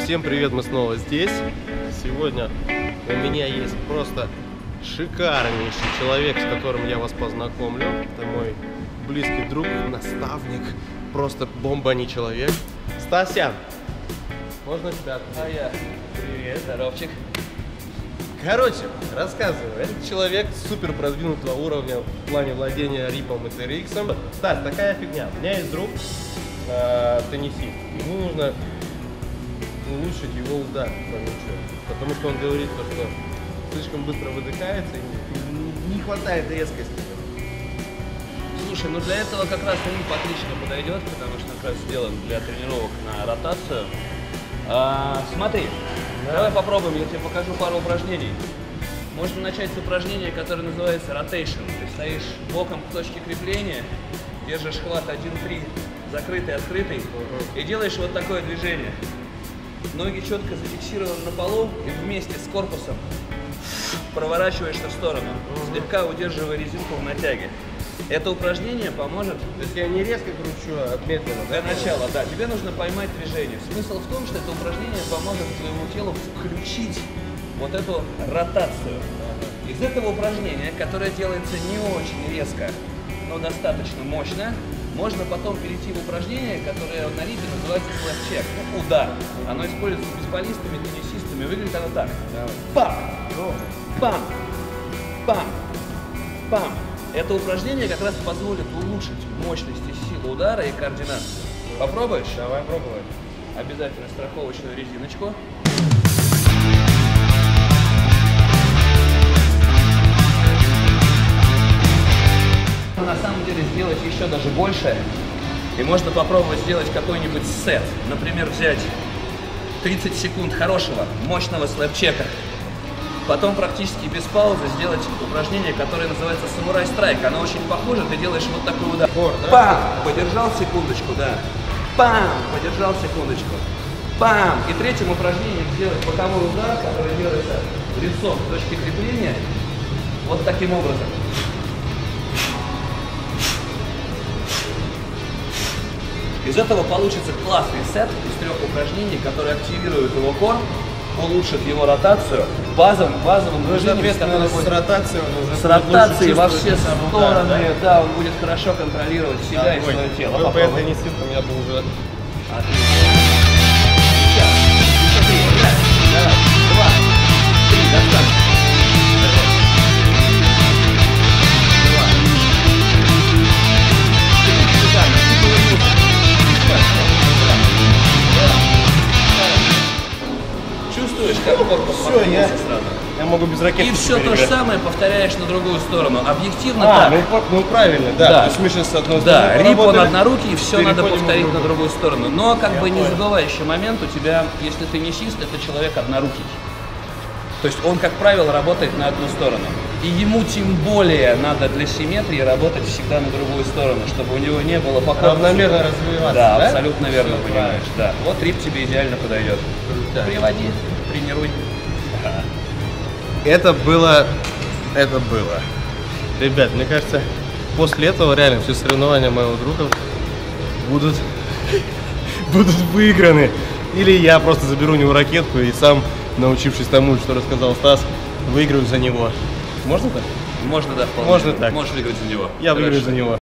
Всем привет, мы снова здесь. Сегодня у меня есть просто шикарнейший человек, с которым я вас познакомлю. Это мой близкий друг, наставник, просто бомба, не человек. Стася, можно тебя? А я. Привет, здоровчик. Короче, рассказываю. Этот человек супер продвинутого уровня в плане владения рипом и TRX. Стас, такая фигня. У меня есть друг, теннисист. Ему нужно улучшить его удар по мячу, потому что он говорит, что слишком быстро выдыхается и не хватает резкости. Слушай, ну для этого как раз рип отлично подойдет, потому что как раз сделан для тренировок на ротацию. Смотри, давай попробуем, я тебе покажу пару упражнений. Можно начать с упражнения, которое называется rotation. Ты стоишь боком к точке крепления, держишь хват 1-3, закрытый, открытый, и делаешь вот такое движение. Ноги четко зафиксированы на полу и вместе с корпусом проворачиваешься в сторону, слегка удерживая резинку в натяге. Это упражнение поможет. То есть я не резко кручу, а медленно. Для начала, да. Тебе нужно поймать движение. Смысл в том, что это упражнение поможет твоему телу включить вот эту ротацию. Из этого упражнения, которое делается не очень резко, но достаточно мощно, можно потом перейти в упражнение, которое на рипе называется слэп-чек, удар. Оно используется бейсболистами, теннисистами. Выглядит оно так. Пам! Пам! Пам! Пам! Это упражнение как раз позволит улучшить мощность и силу удара и координацию. Попробуешь? Давай пробовать. Обязательно страховочную резиночку. На самом деле сделать еще даже больше, и можно попробовать сделать какой-нибудь сет. Например, взять 30 секунд хорошего, мощного слэп-чека, потом практически без паузы сделать упражнение, которое называется самурай страйк. Оно очень похоже, ты делаешь вот такой удар. Пам! Подержал секундочку, да. Пам! Подержал секундочку. Пам! И третьим упражнением сделать боковой удар, который делается лицом к точке крепления, вот таким образом. Из этого получится классный сет из 3 упражнений, которые активируют его кор, улучшат его ротацию базовым движением, с ротацией, с ротацией во все стороны, да, он будет хорошо контролировать себя и свое тело. Был бы это не сил, у меня был уже... Отлично. Сейчас, смотри, раз, два, три, достаточно. Чувствуешь, как корпус подвинулся сразу? Я могу без ракеты. И все то же самое повторяешь на другую сторону. Объективно так. Ну правильно, да. Да. То есть мы сейчас с одной Да, стороны рип он поработали, однорукий, и все надо повторить на другую сторону. Но как бы не понял. забывай еще момент, у тебя, если ты теннисист, это человек однорукий. То есть он, как правило, работает на одну сторону. И ему тем более надо для симметрии работать всегда на другую сторону, чтобы у него не было покоя. равномерно развиваться. Да, абсолютно верно Все понимаешь. Да. Вот рип тебе идеально подойдет. Да. Приводи, тренируй. Это было. Ребят, мне кажется, после этого реально все соревнования моего друга будут выиграны. Или я просто заберу у него ракетку и сам, научившись тому, что рассказал Стас, выиграю за него. Можно так? Можно, да, вполне. Можно так. Можешь выиграть за него. Я выиграю за него.